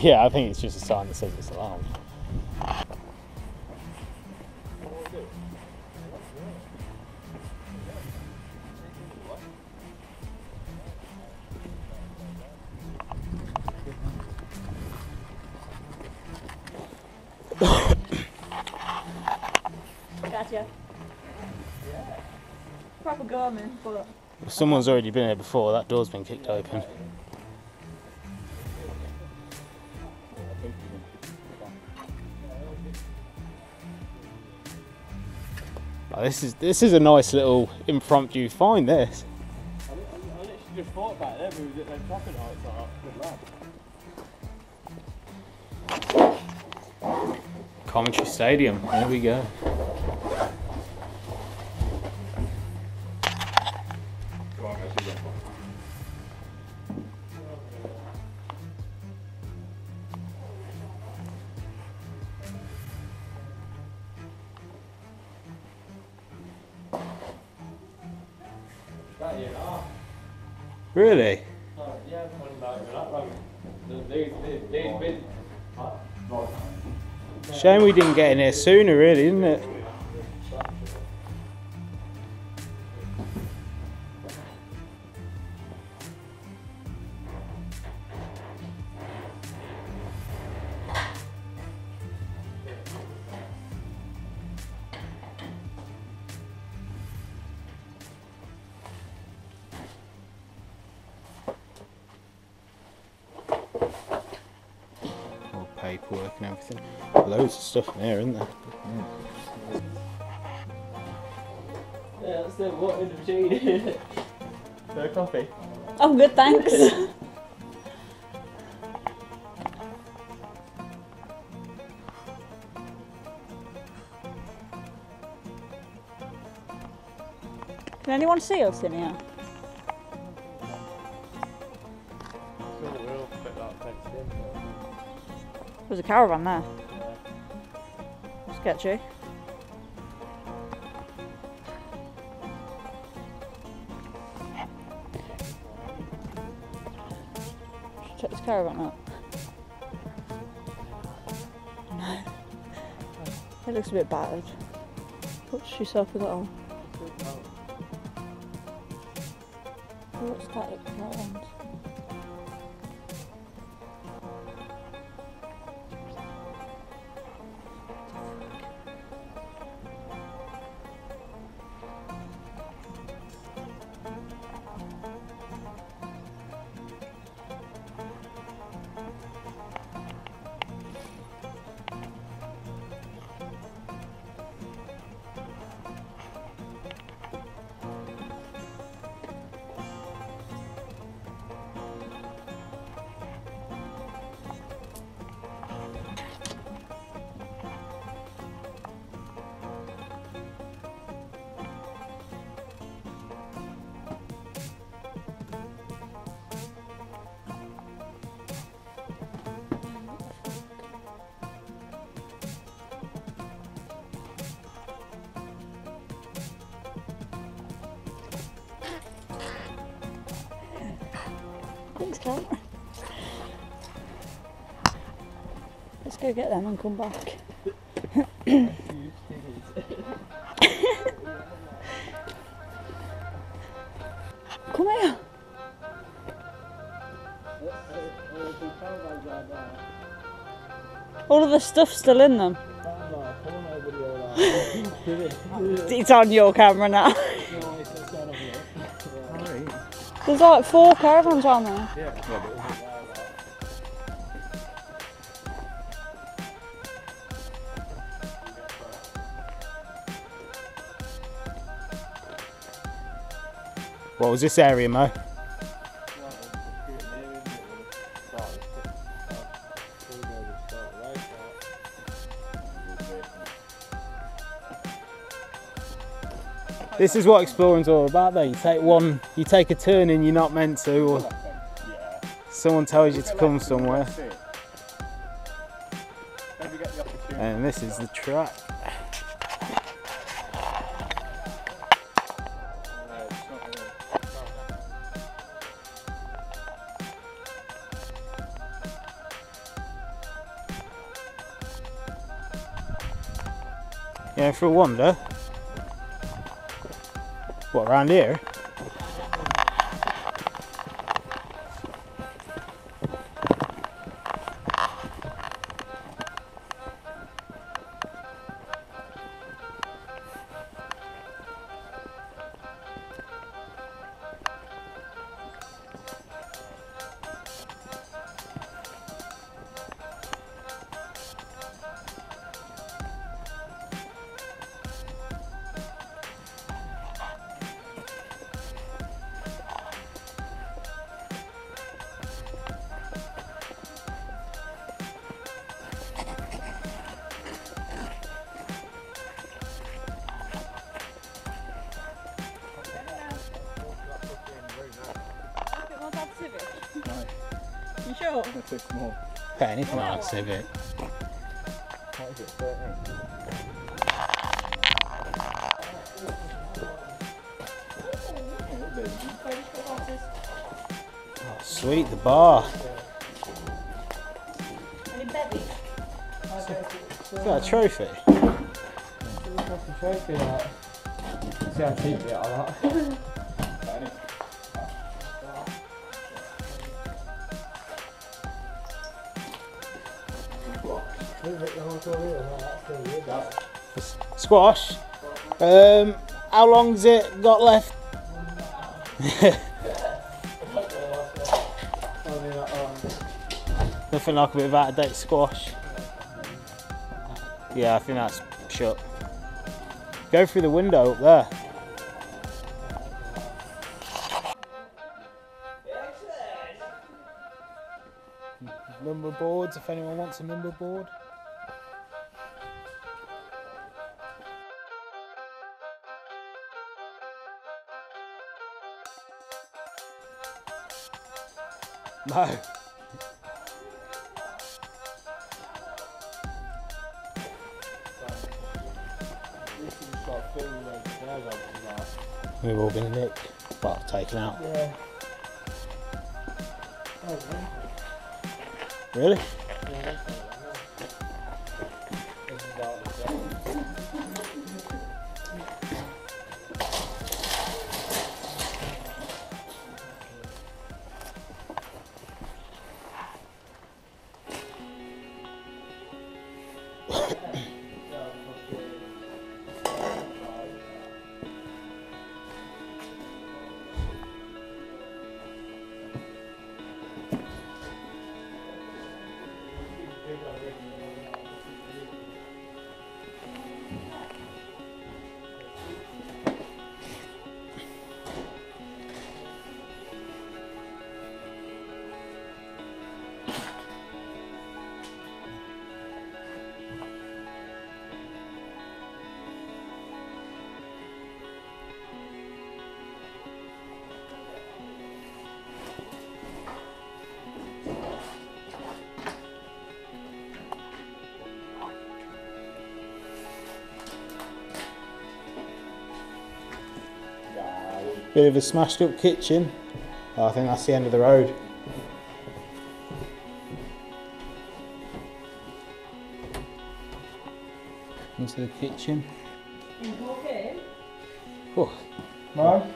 Yeah, I think it's just a sign that says it's alarmed. Gotcha. Yeah. Proper garment, but... Someone's already been here before, that door's been kicked open. Oh, this is a nice little impromptu find, this. I literally just thought about it, moved it, then traffic lights are good lad. Coventry Stadium, there we go. Really? Yeah, Shame we didn't get in here sooner, really, isn't it? Paperwork and everything. Loads of stuff in here, isn't there? Yeah, that's the water machine. No coffee? I'm good, thanks. Can anyone see us in here? There's a caravan there. Sketchy. Check this caravan out. No. It looks a bit battered. Touch yourself with that on. Oh, what's static caravans? Thanks, Cal. Let's go get them and come back. Come here. All of the stuff's still in them. It's on your camera now. There's like 4 caravans around there. What was this area, Mo? This is what exploring's all about though. You take a turn and you're not meant to, or someone tells you to come somewhere. And this is the track. Yeah, for a wander. What, around here? You sure? That's too small. Pay anything like Civic. What is it, 13? Oh, sweet, the bar. Any bevy? Is that a trophy? Fucking trophy, that. See how cheap they are, that. Squash. How long's it got left? Nothing like a bit of out of date squash. Yeah, I think that's shut. Go through the window up there. Number boards, if anyone wants a number board. No. We've all been nicked, well, taken out. Yeah. Really? Bit of a smashed up kitchen. Oh, I think that's the end of the road. Into the kitchen. Okay. Oh. No?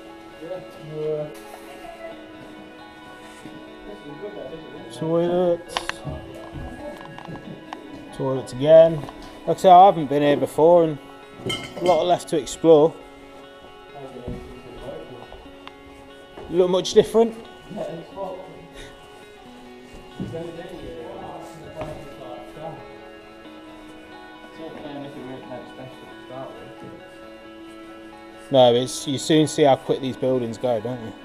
Toilets. Toilets again. Like I say, I haven't been here before and a lot left to explore. Look much different? No, it's, you soon see how quick these buildings go, don't you?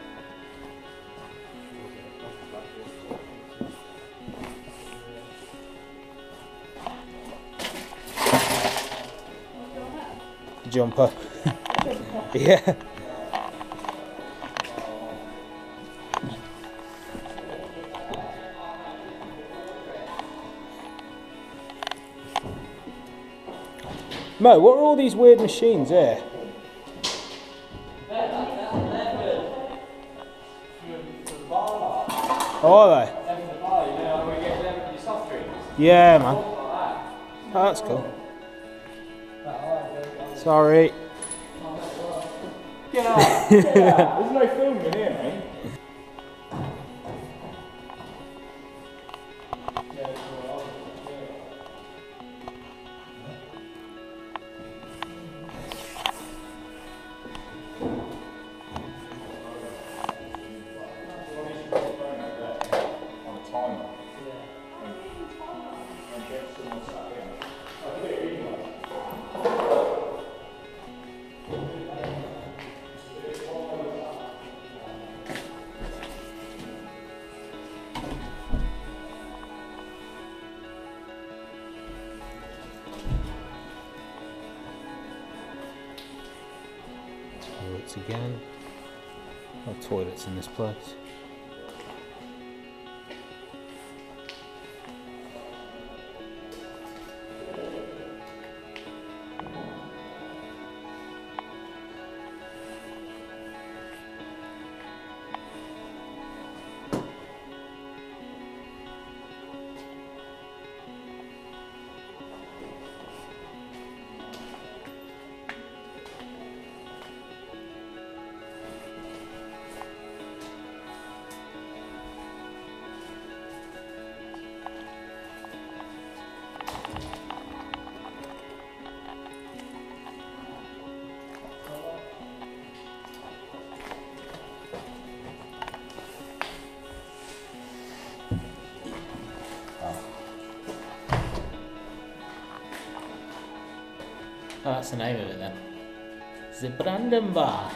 Jumper. Yeah. Mo, what are all these weird machines here? Oh, are they? Yeah, man. Oh, that's cool. Sorry. Get out! Get out! There's no filming here, mate. Toilets again. No toilets in this place. Oh, that's the name of it then. The Brandon Bar.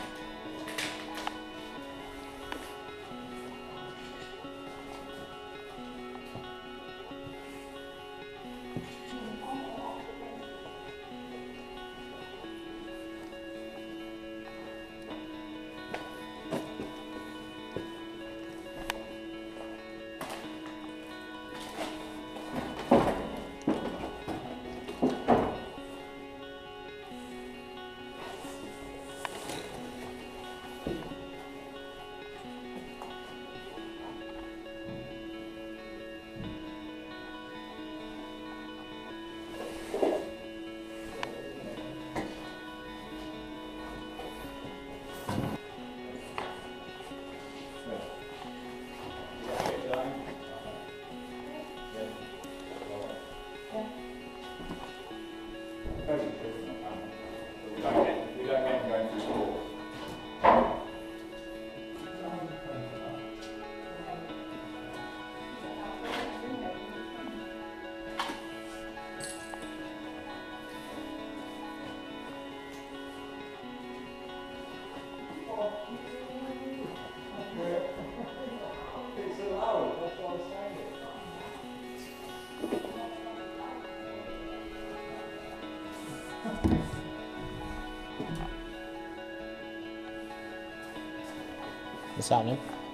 What's happening?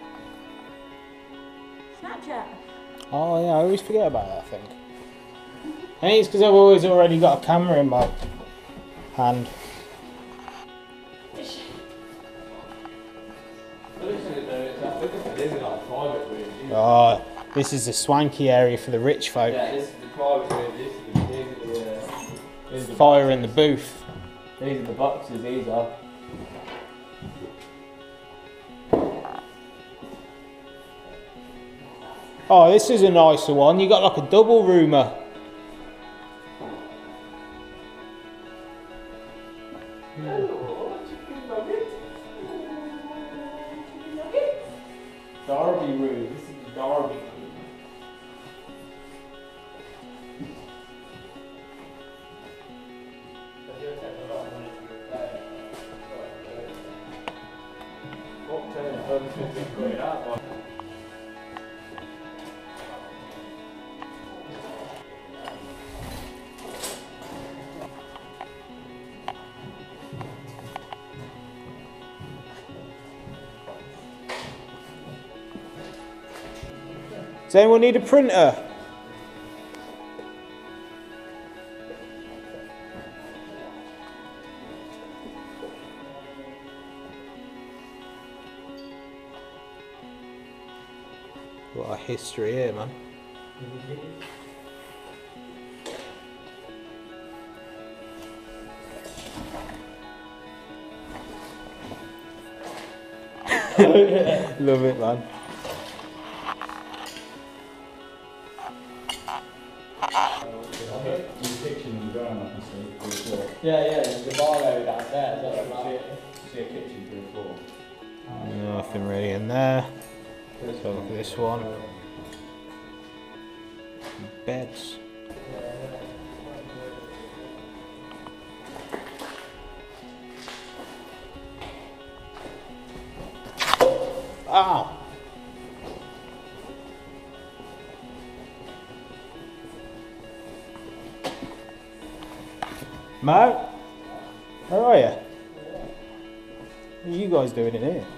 Snapchat. Oh yeah, I always forget about that, I think. I think it's because I've always already got a camera in my hand. Oh, this is a swanky area for the rich folk. Yeah, this is the private room. These are the Fire in the booth. These are the boxes. These are. Oh, this is a nicer one. You got like a double roomer. Derby room. This is the Derby room. Does anyone need a printer? What a history here, man. Love it, man. Yeah, the bar area downstairs. See a kitchen through the floor. Nothing really in there. So look at this one. Beds. Ow! Mo? Where are you? What are you guys doing in here?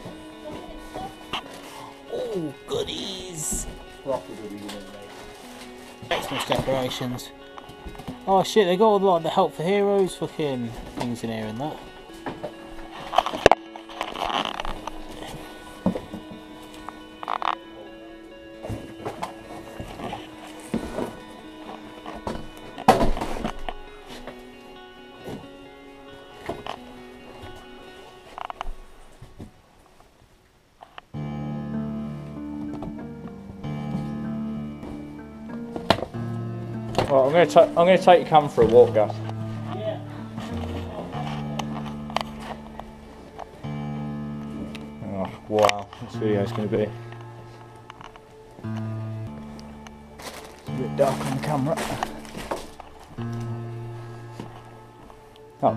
Oh, goodies! Xmas decorations. Oh shit, they got all like the Help for Heroes fucking things in here and that. Well, I'm gonna take your camera for a walk, guys. Yeah. Oh wow, this video's gonna be a bit dark on the camera. Oh.